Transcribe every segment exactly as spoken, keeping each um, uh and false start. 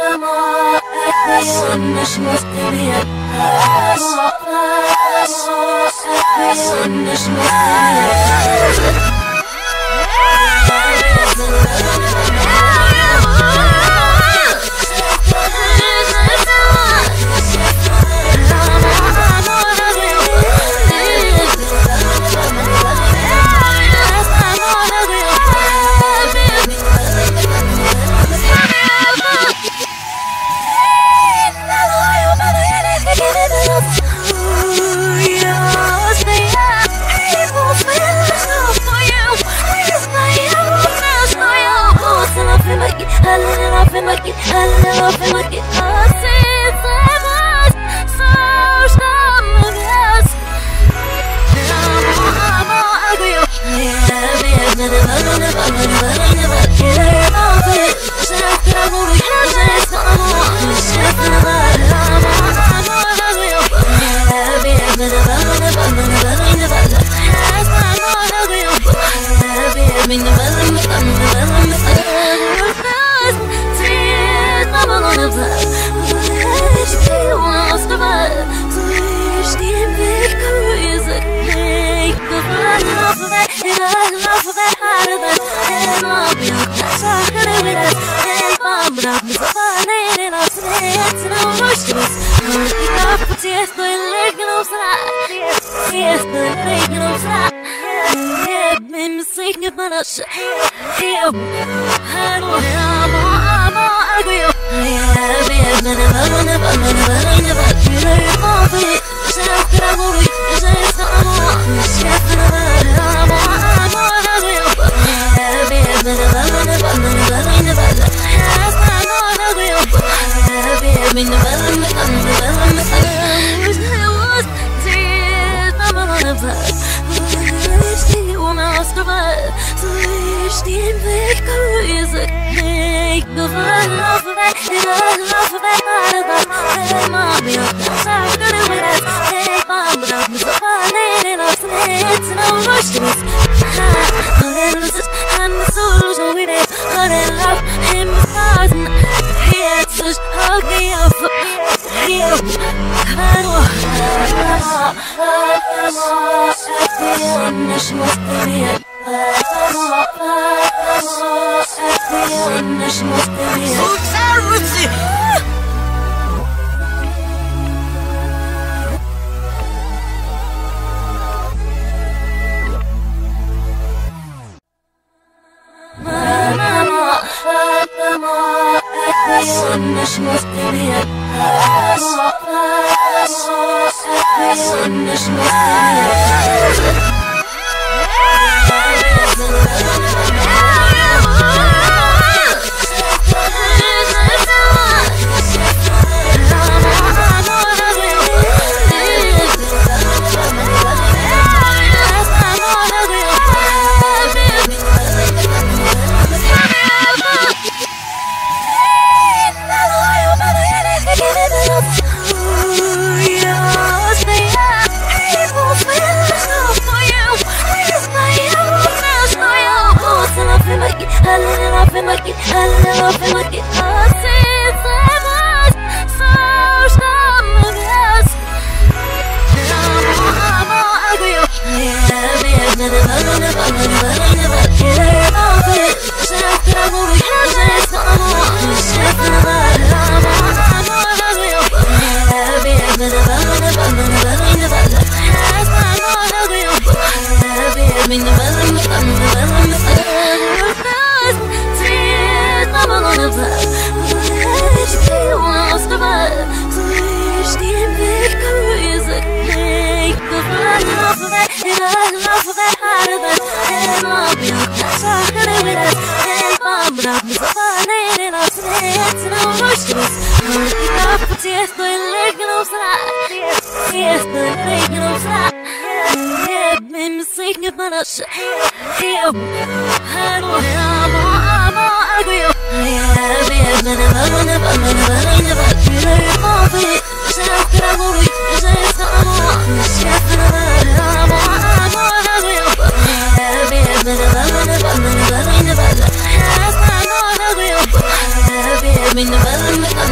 I'm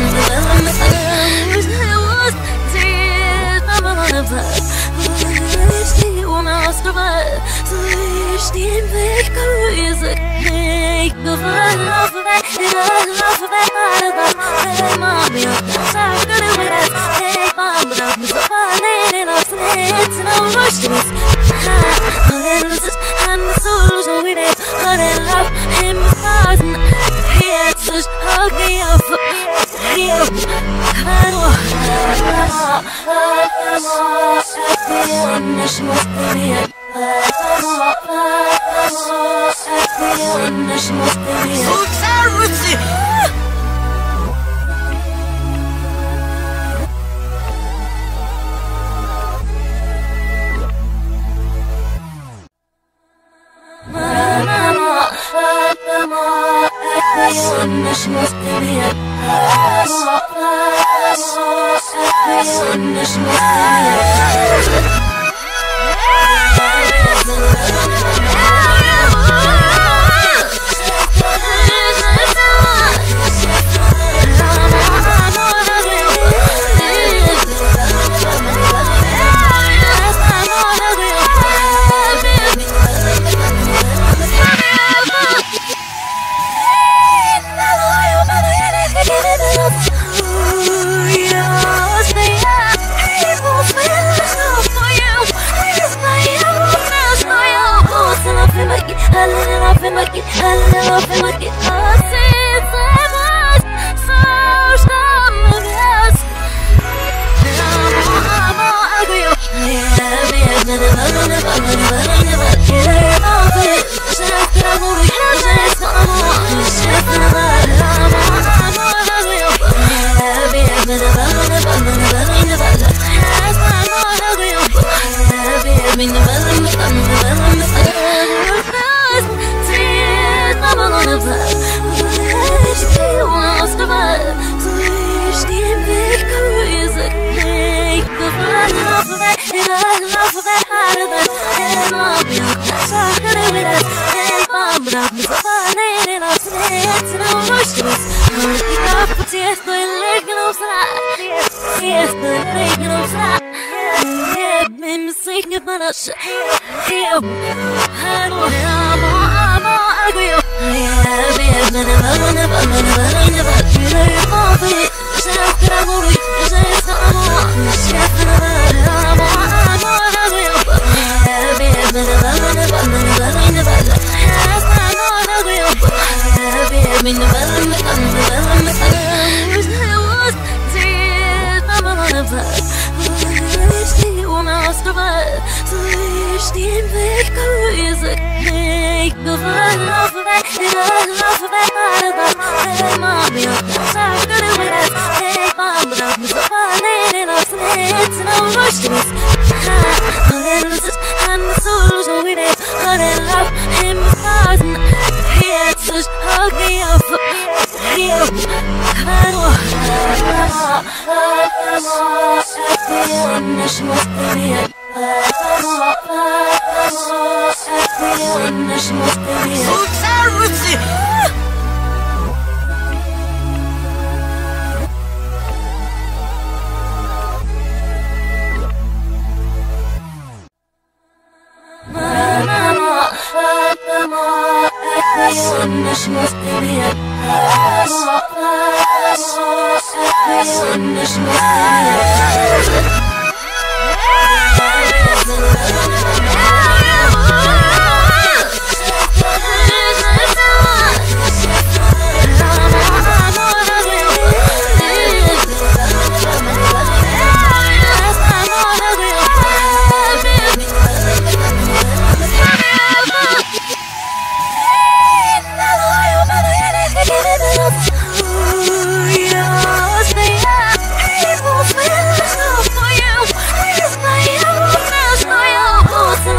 Close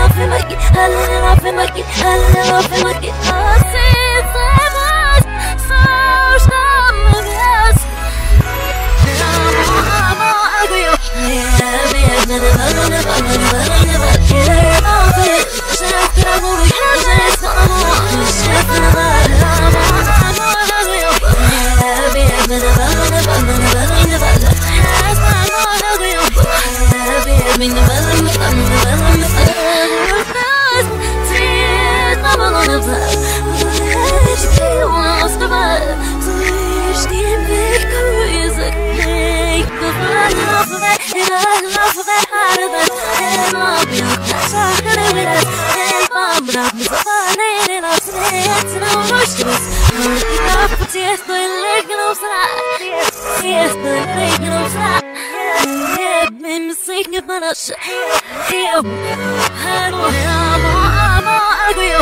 estoy legrosa. Si estoy legrosa. Me sigue para yo. Amo, amo, amo, algo yo.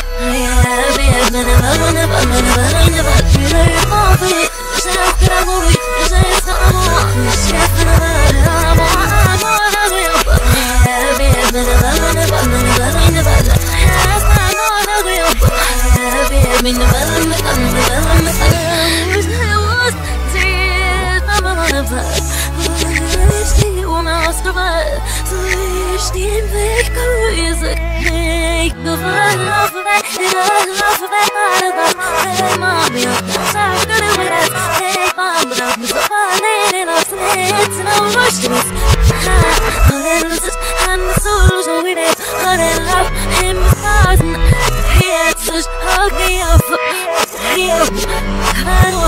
Den Weg grüße ich nur verlaufe weg, verlaufe weg, alle Mami, sag du mir das, ich war mir das, so verlehne das Netz, no rushes, alle Lust, I'm so so with it, alle Love, im Phasen, jetzt ist okay auf, hier, hallo,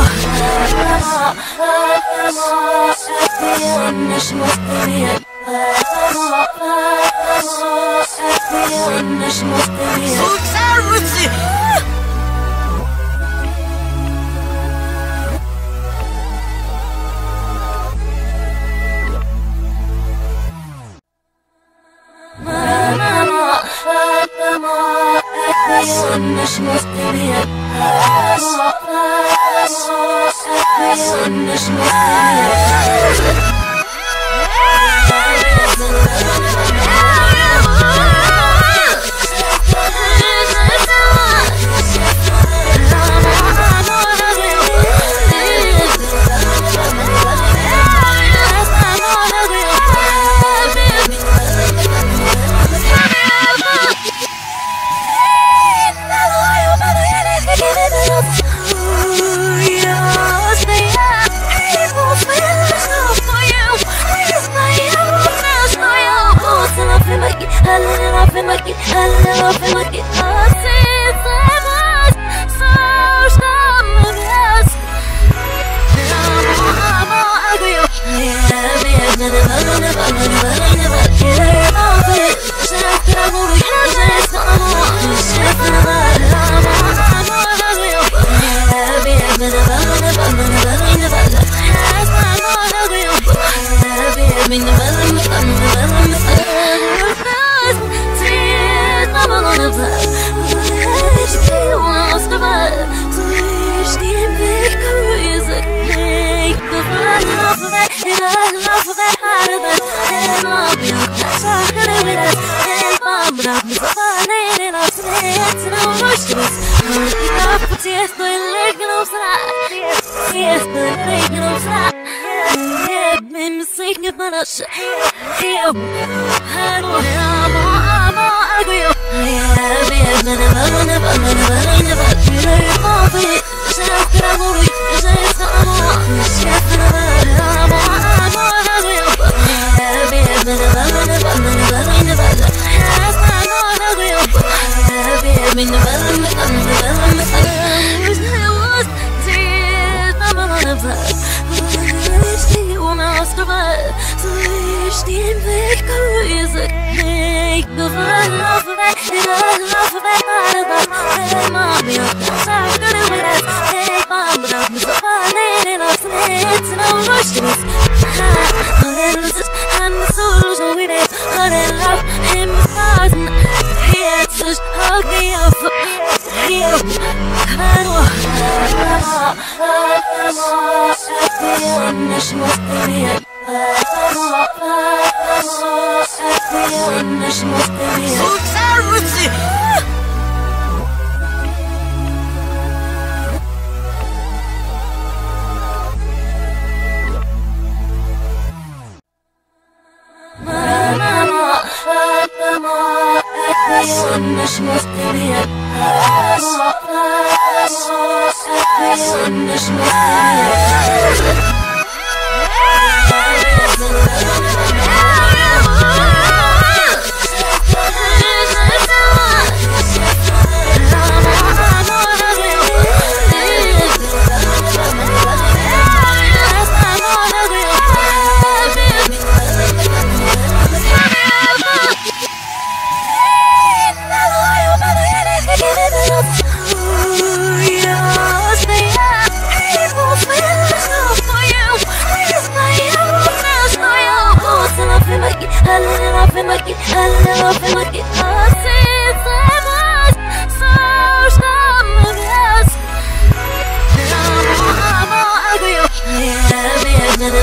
ich muss dir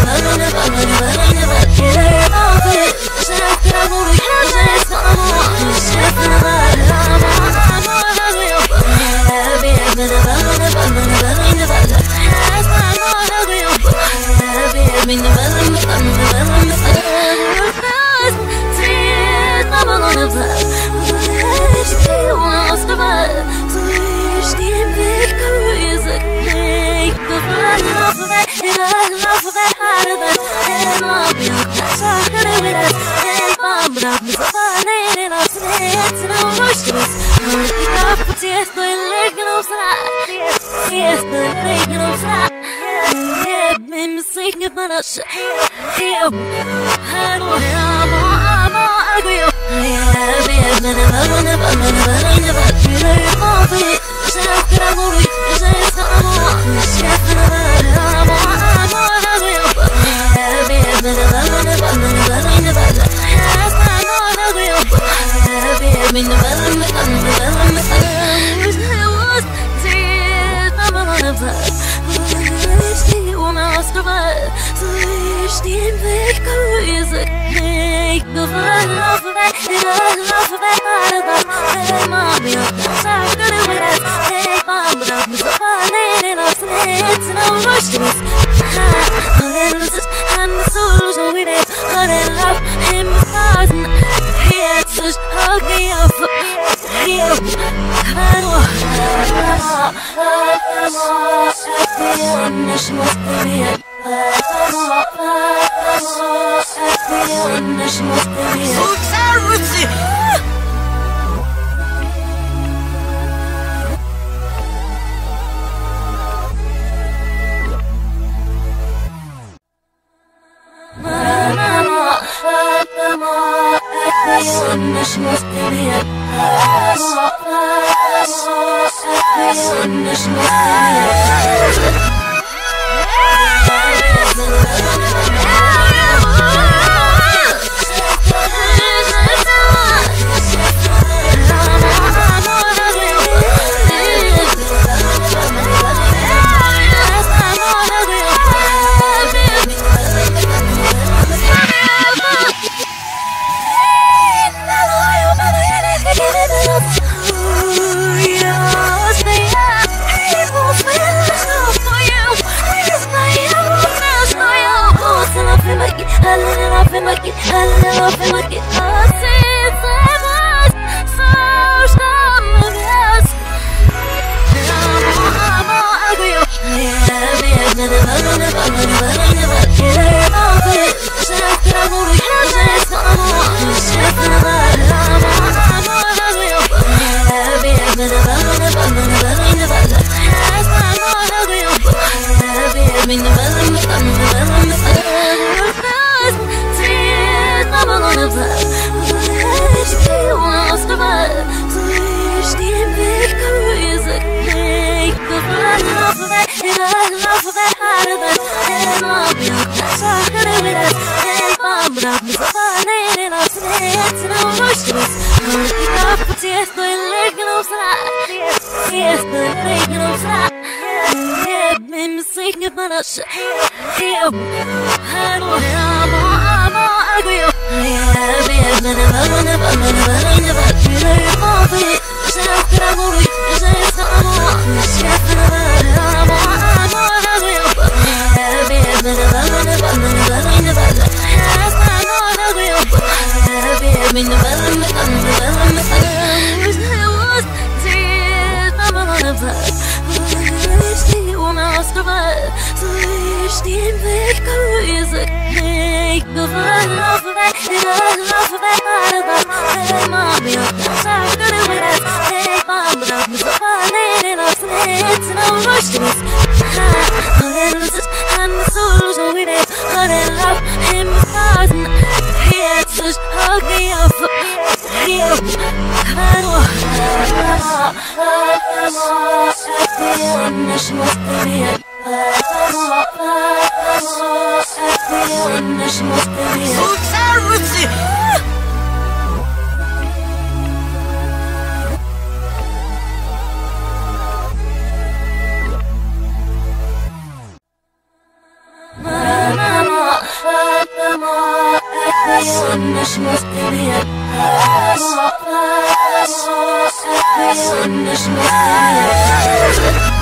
Mama مش مستنية مش مستنية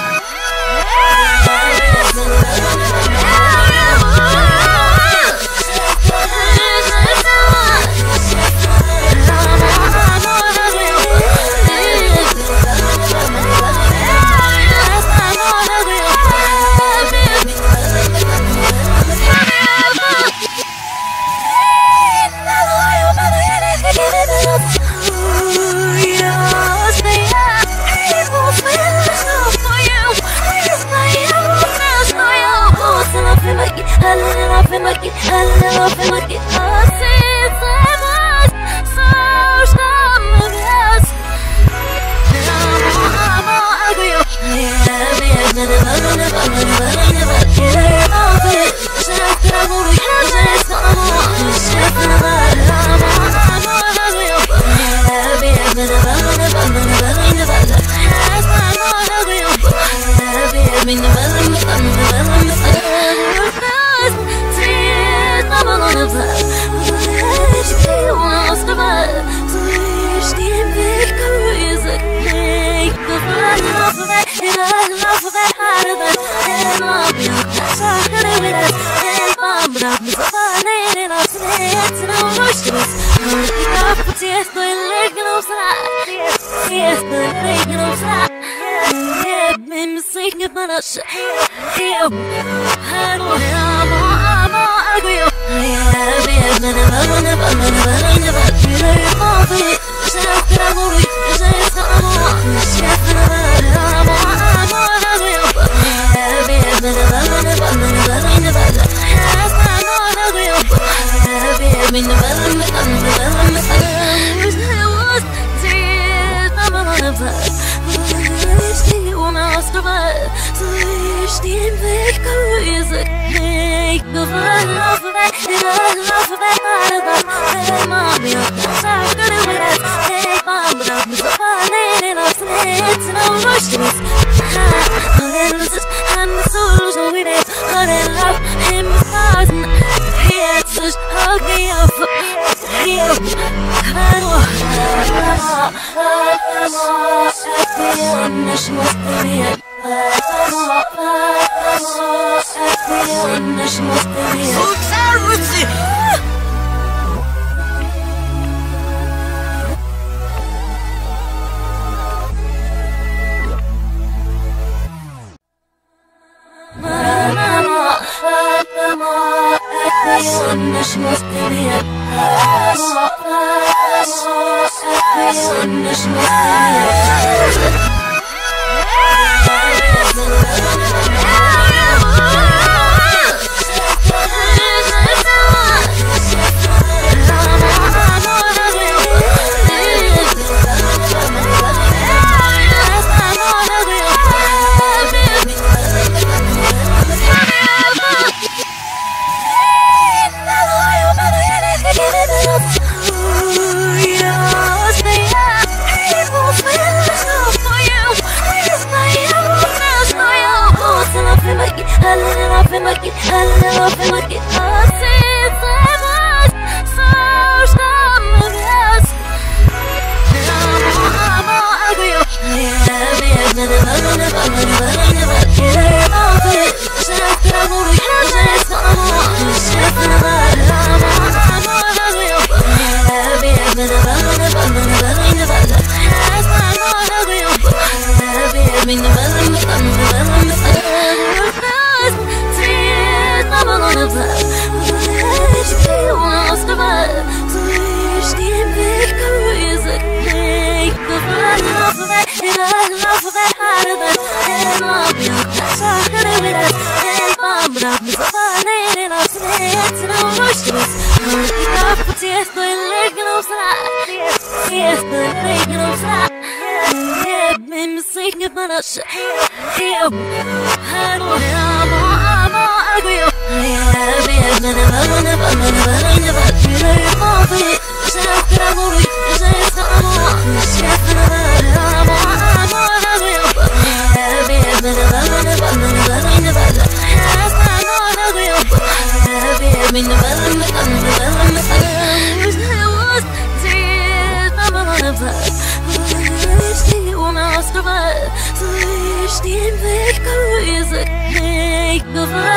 من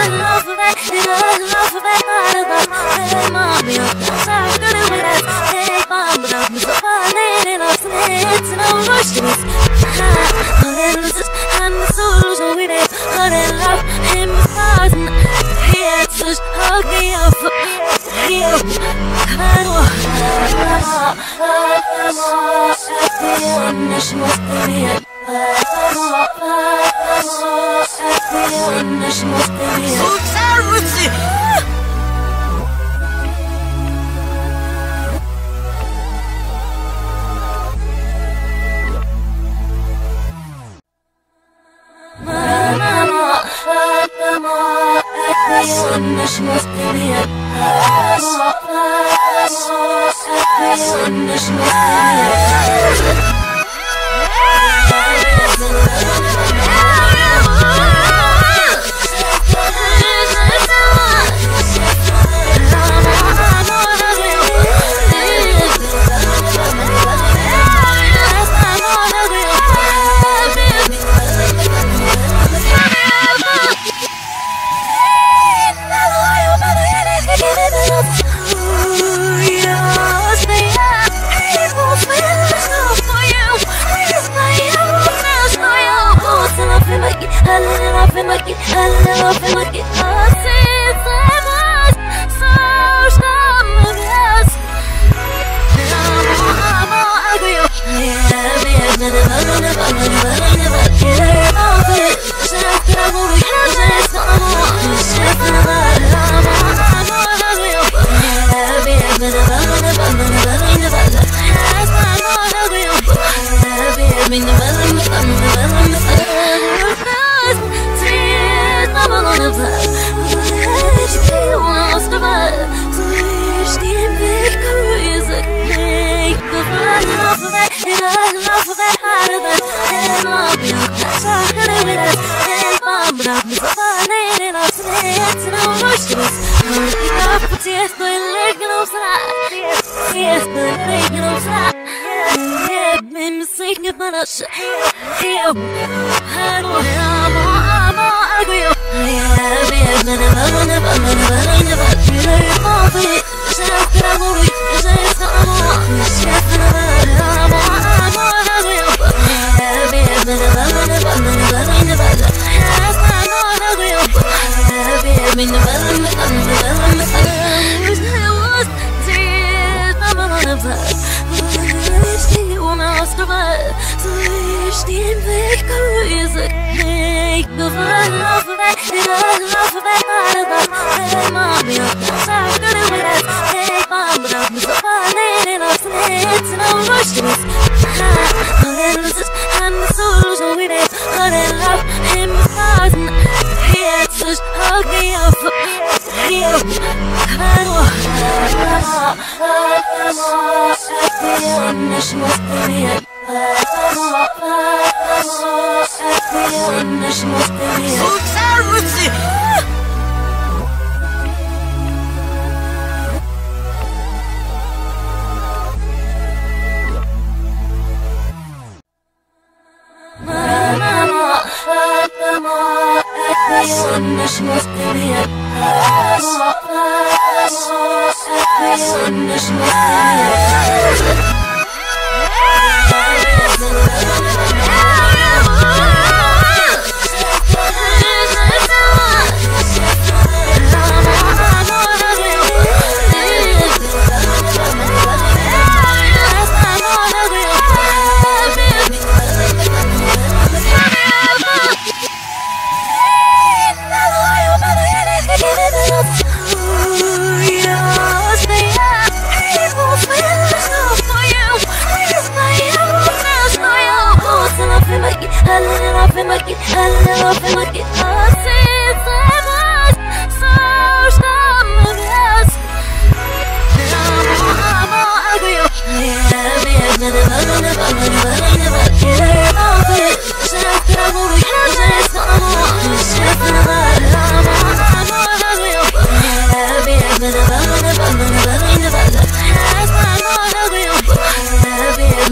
love for that, love for that, hey mommy, I'm sorry, good at it, hey mom, but I'm so fine, and I'm it's no rush to this. I'm the solution with it, but I love him stars and he answers, hug me up, you, come on, I feel must be it.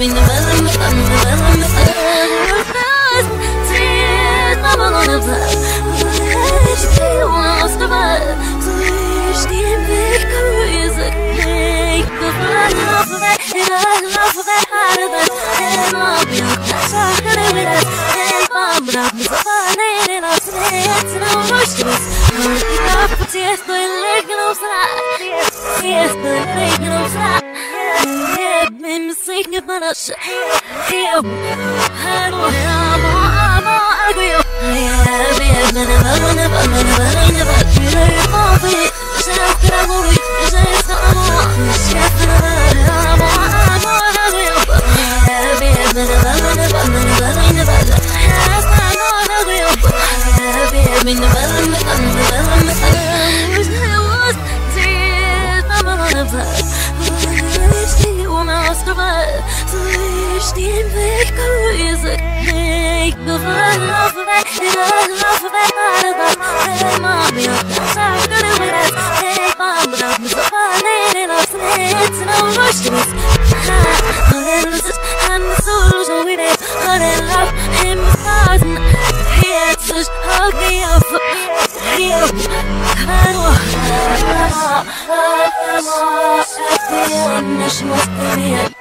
I'm no rush. Estoy alegre, sí, estoy alegre, me me sigue para ser, amo, amo, amo, algo yo, me me never, never, never, never, never, quiero morir, ya quiero morir, ya estamos, ya amo, amo, algo yo, me me never, never, never, never, never, algo yo, me never, never, never, never. Stehen weg, is it make the love of it, love of it, hey, mommy, I'm gonna wait as hey, mom, but I'm so funny, and it's no rush to it. I'm the solution with it, but I love him, and it's such hug me up, you, I know, I'm she must be it.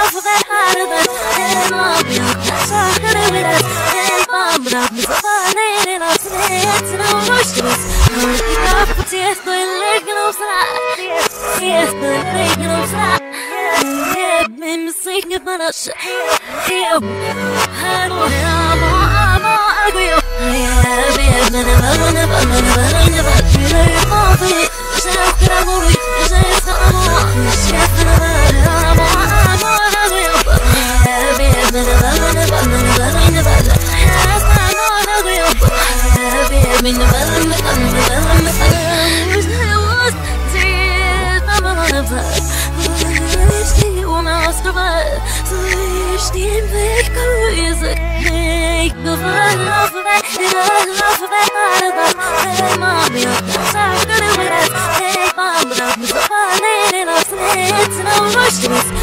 love of that harder than and love you. That's all good with us. And bomb it up, Miss Funny, and I'll say it's no rush to us. Only up for tears, but legging on side. Yes, but legging on side. Yeah, made me sing it, but I should. Yeah, I know I'm all, I'm all ugly. Yeah, yeah, but never, never, never, never, never, fall for it. Shout that I'm all weak, say it's not more. Shout that I'm all, I'm all ugly. Yeah, yeah, but never, never, never, never, yes, I'm all ugly. Yeah, yeah, but never, never, never, never, it was dear, I'm all of us. Слышь, веку язык, веку в love of it, in a love of it, I love it, mommy, I'm gonna wait us, hey, mom, but I'm so funny, and I'm it's no rush to us.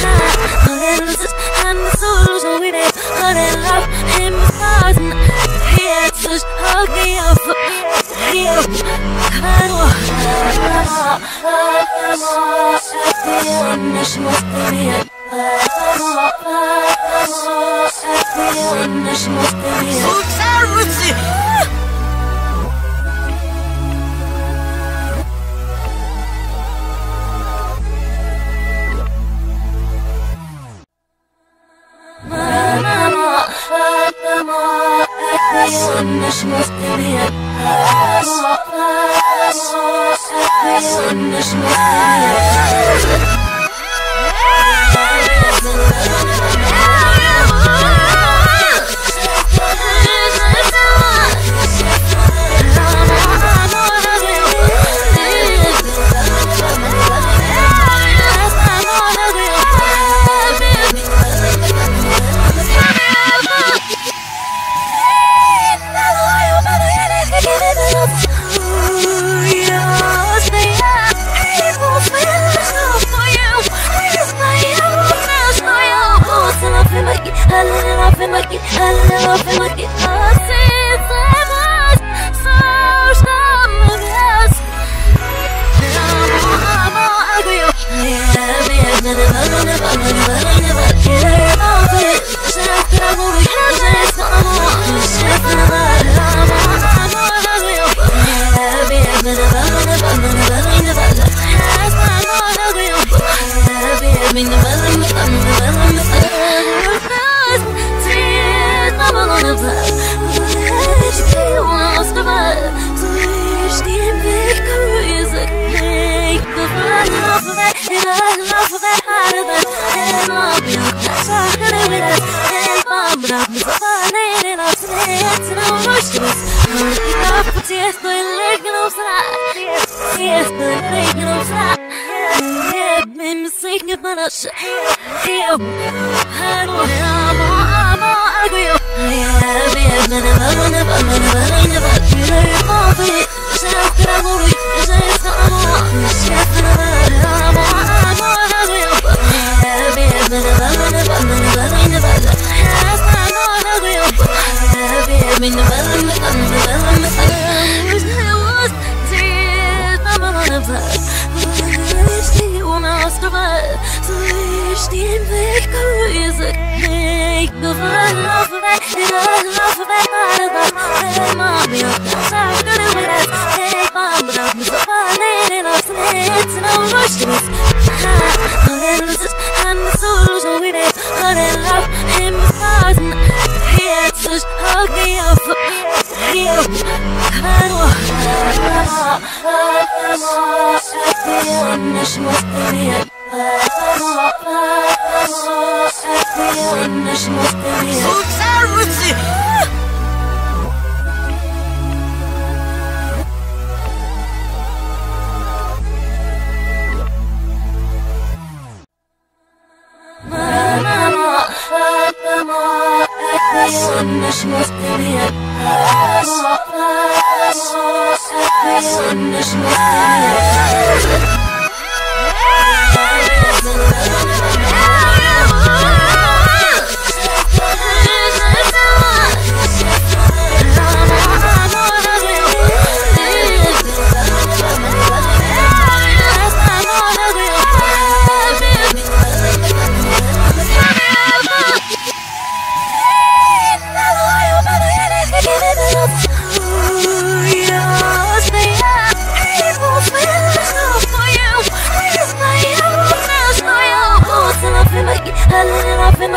I'm so losing with it, but I love him, cousin. He had such ugly up, he up, I know, I'm she must be it.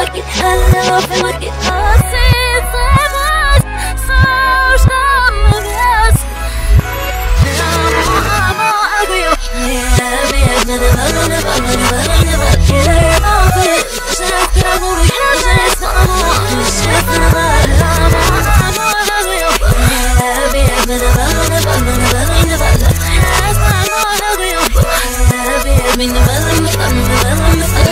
aqui, ela foi aqui, assim temos, só estamos vendo. Amor, amor, agulho, yeah, yeah, never, never, never, never, never, get off it. Just get over it, just no more, just never, amor, amor, agulho, yeah, yeah, never, never, never, never, never, just amor, agulho, yeah, yeah, me never, never, never, never.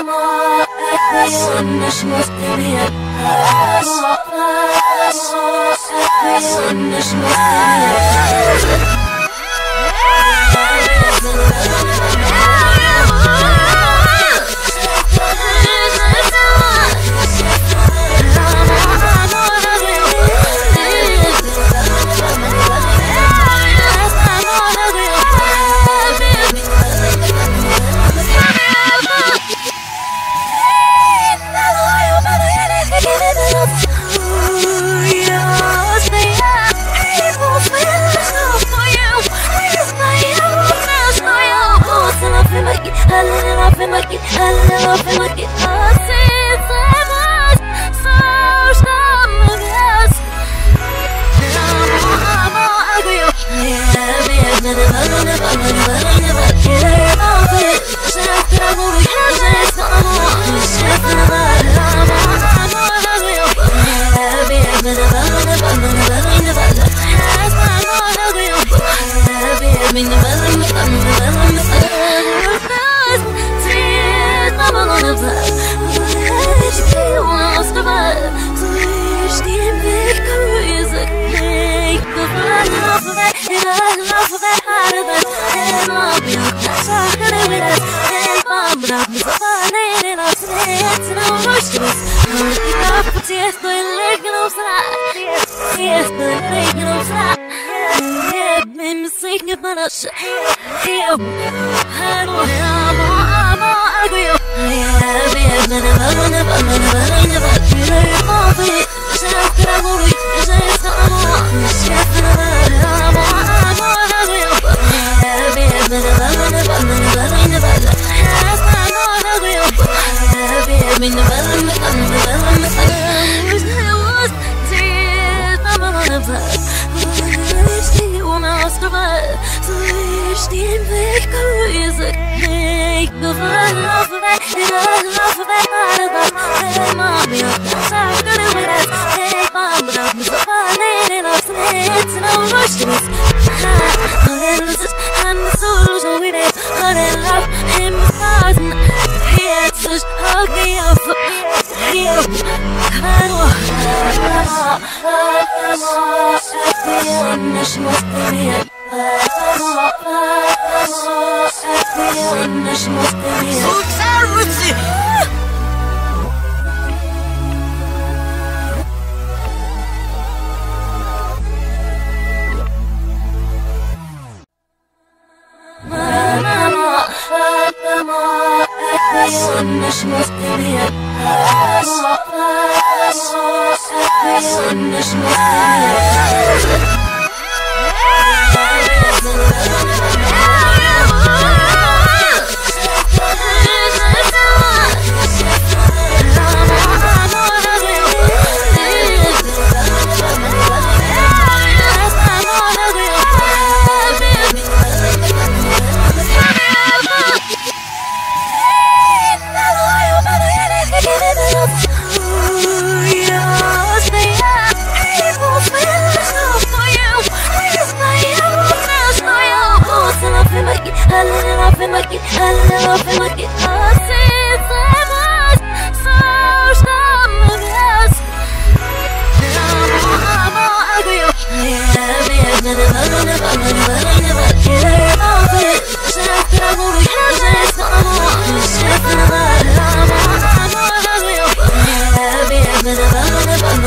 I'm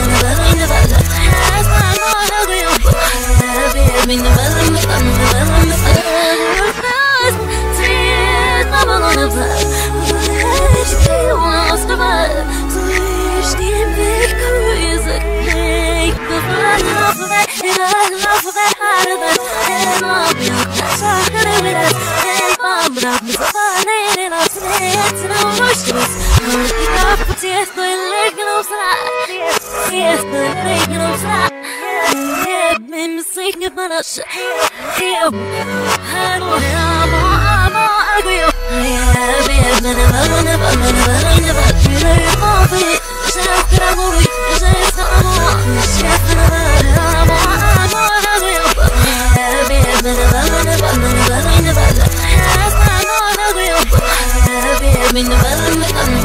in the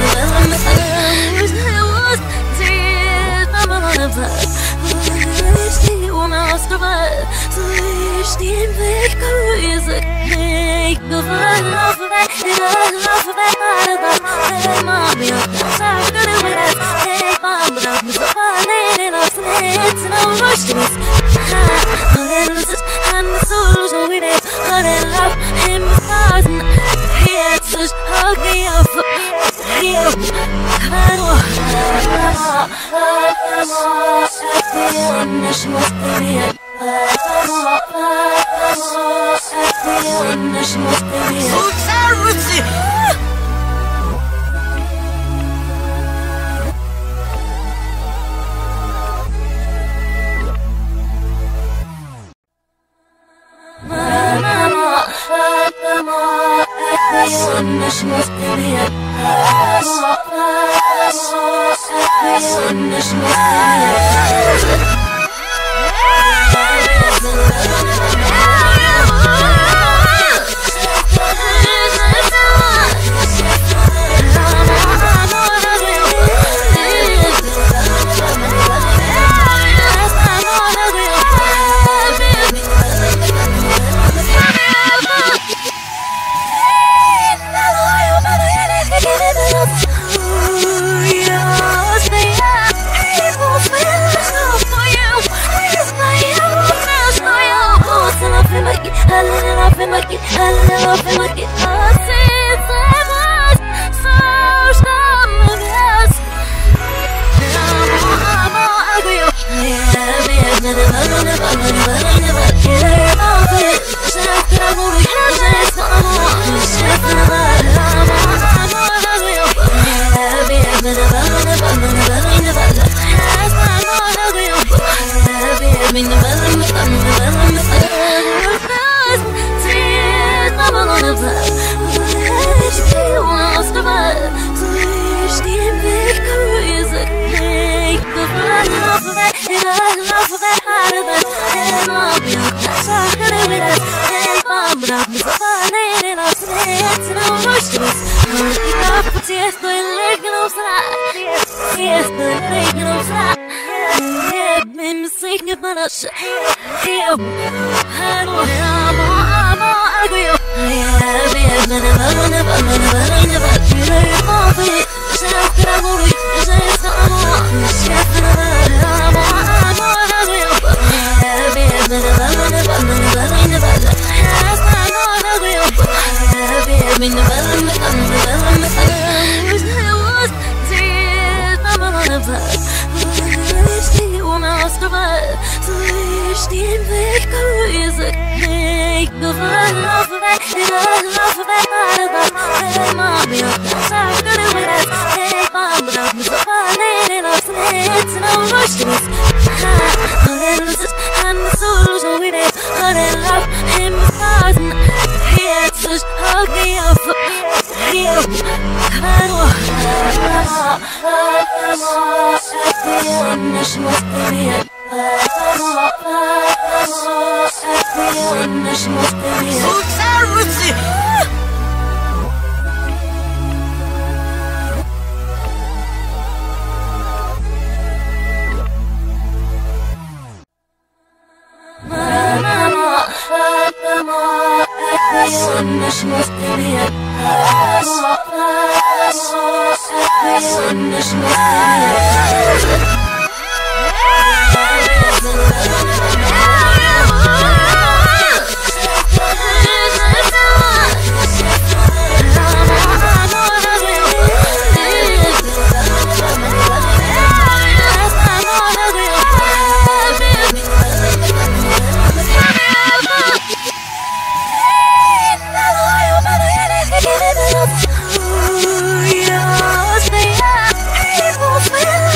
Oh, yeah, stay up.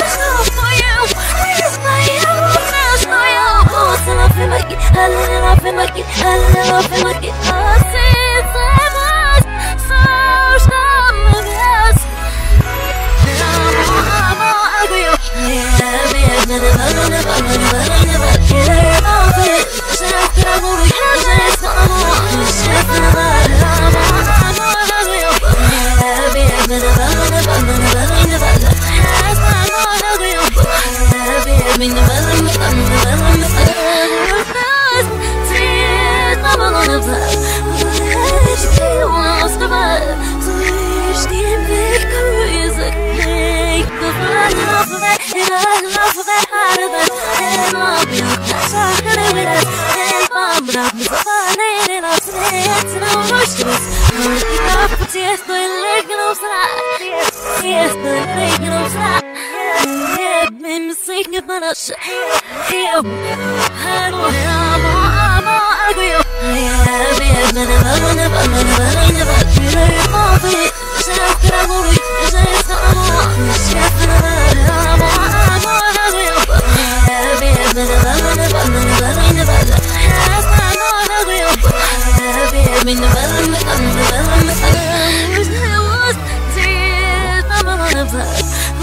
alphabet harder than and love you. Talking with us and bomb up. Falling off the heads and all those shit. Hurting up for tears, going legging off slide. Yes, going legging off slide. Yeah, made me sing it, but I should. Yeah, I know I'm all, I'm all ugly. Yeah, yeah, but I'm never, never, never, never, never, more for it. Self, can I go with you? Say it's not more. Chef, and I'm all, I'm all ugly. Yeah, yeah, but I'm never, never, never, never, never. Yes, I know ugly. Yeah, yeah, but I'm never, never, never, never. Wish I was dead, I'm a man of love.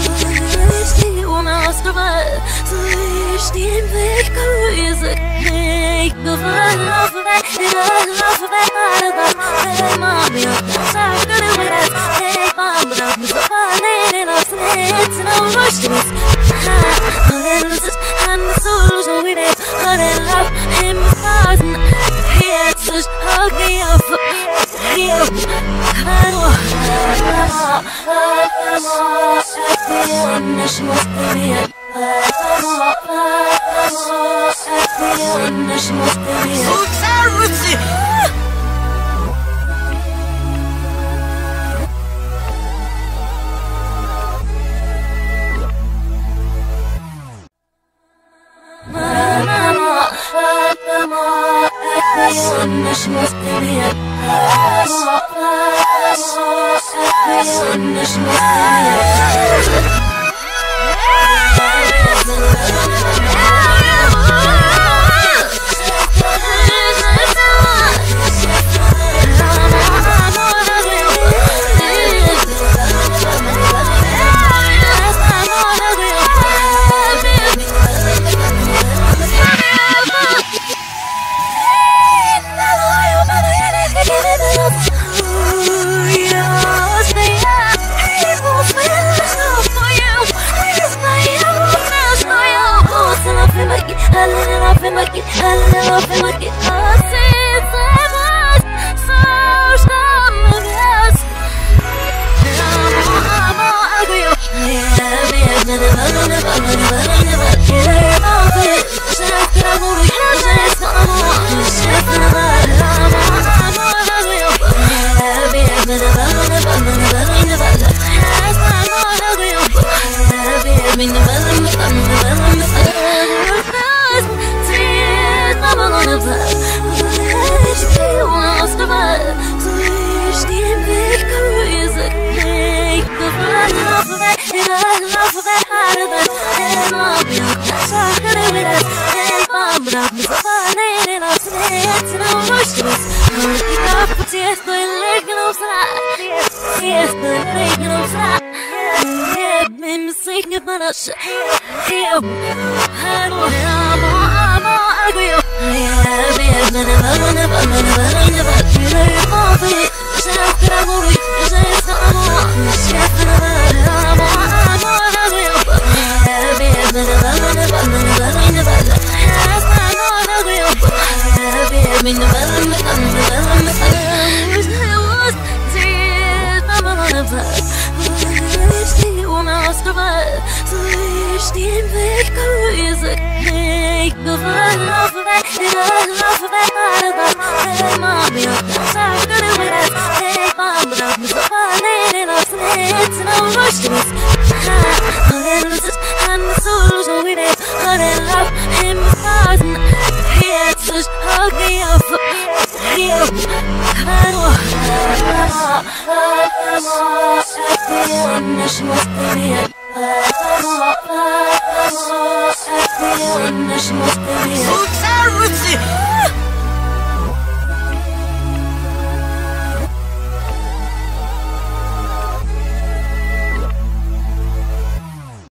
Слышь, великую язык, говори alphabet, alphabet, alphabet, маме, так говорят, эй, мама, мы запали на свет, на вышли, Hallelujah, I'm the solution with it, Hallelujah, I'm the cousin, it's just hug me up, you, come on, come on, I'm not sure what's the real. Authority! Mama, mama, مش مستنية مش مستنية I love him like it, I love him like it. I see it so much, so stubborn. I'm all ugly. Yeah, yeah, never, never, never, never, never get off it. Chef, can I move it? Chef, I'm all, chef, I'm all, I'm all ugly. Yeah, yeah, never, never, never, never, never. Chef, I'm all ugly. Yeah, yeah, never, never, never, never. Слышь, великую язык, говори alphabet, alphabet, harder than and love you. Talking with us and bomb up, falling off the heads and all those shit. Hurting up for tears, going legging off slide. Yes, going legging off slide. Yeah, made me sing it, but I should. Yeah, I know I'm all, I'm all ugly. Yeah, yeah, but I'm never, never, never, never, never more for it. Self, can I go with you? Say it's not more. Chef, and I'm all, I'm all ugly. Yeah, yeah, but I'm never, never, never, never. Yes, I know ugly. Yeah, yeah, but I'm never, never, never, never. Wish I was dead, I'm a man of love. Слышь, у нас давай, слышь, великую язык, говори alphabet, alphabet, alphabet, маме, так говорят, эй, мама, мы запали на свет, на вышли. Hallelujah, I'm the solution with it, Hallelujah, I'm the cousin, it's just hug me up, you, come on, come on, مش مستنية مش مستنية